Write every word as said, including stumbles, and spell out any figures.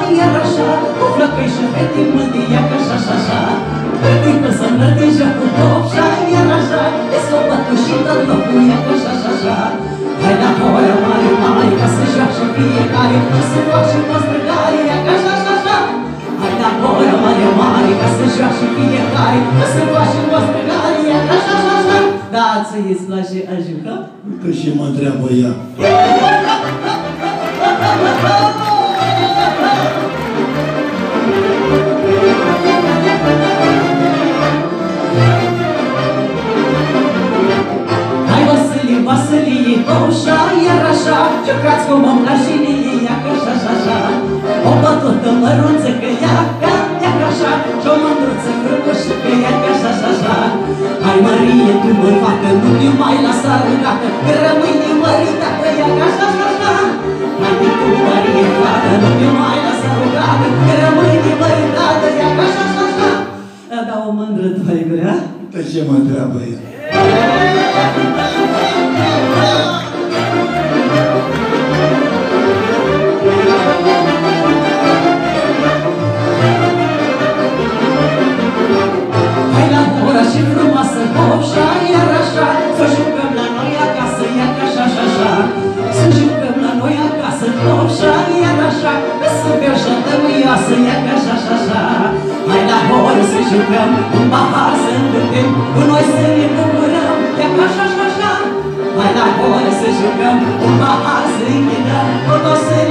iar așa, cu flăcăi și fete mândria că așa și așa. Fetică să nădejea cu copșa, iar așa, e s-o bătușită locul ea că așa și așa. Hai la hoia mare, mare, ca să joace fiecare, să faci și mă străgare, ea că așa și așa. Hai la hoia mare, mare, ca să joace fiecare, să faci și mă străgare, ea că așa și așa. Da, ți-i place a juca? Că și mă întreabă ea. Hai Vasile, Vasile, Oșa, iar așa, jucați cu mămla și ea că așa și așa. O bătută mărunță că ea ca, ea că așa, și o mândruță frumușă că ea că așa și așa. Hai Marie, tu măi fată, nu te mai lasa rugată, că rămâi nemăritată, ea că așa și așa. Hai de tu Marie, fată, nu te mai lasa rugată, că rămâi nemăritată, ea că așa și așa. Da, o mândră tu ai grea? Că ce mă întreabă ea? Hai la ora și frumoasă Hopșa, iar așa, să jucăm la noi acasă, ia că așa și așa. Să jucăm la noi acasă Hopșa, iar așa, să bea și tămâioasă, ia că așa și așa. Hai la ora să jucăm, un pahar să îmbârtem, cu noi să ne bucurăm, ia că așa și așa. Hai la ora să jucăm, un pahar să închinăm, cu noi să